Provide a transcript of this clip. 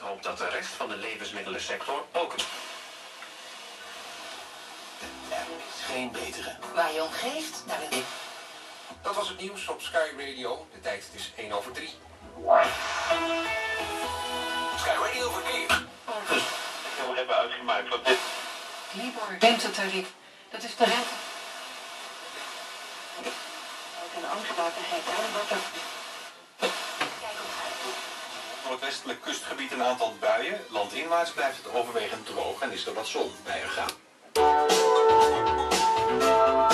hoopt dat de rest van de levensmiddelensector ook... Er is geen betere. Waar je om geeft, daar wil ik. Dat was het nieuws op Sky Radio. De tijd is 1:03. Sky Radio verkeer. Dus we hebben uitgemaakt wat dit... Libor, rentetarief. Dat is de rente. Ook een angstwakenheid. Noordwestelijk kustgebied een aantal buien. Landinwaarts blijft het overwegend droog en is er wat zon bij gegaan.